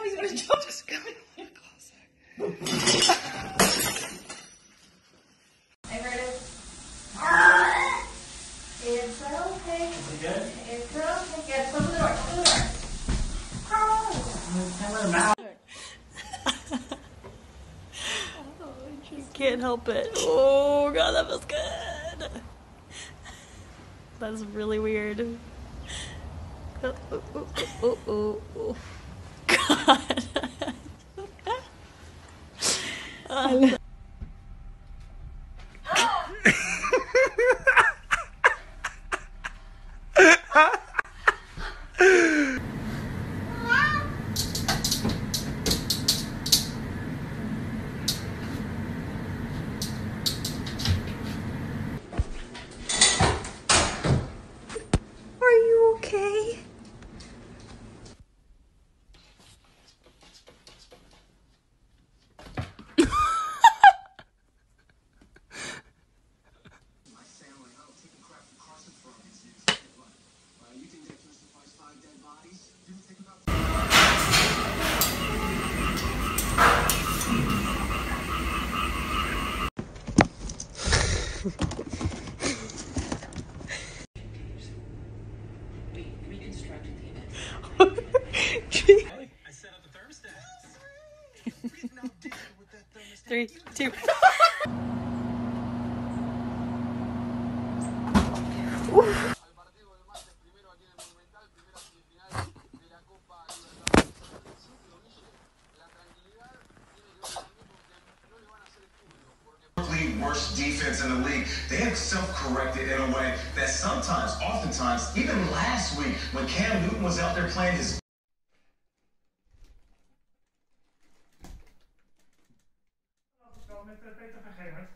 he's gonna jump. Just come in closer. Hey, Brandon. It's okay. Is it good? It's okay. Yeah, close the door. Close the door. You can't help it. Oh god, that was good. That's really weird. Oh. God. Are you okay? I set up the thermostat. Three, two. Worst defense in the league. They have self-corrected in a way that sometimes, oftentimes, even last week when Cam Newton was out there playing his Met Peter van Geenert.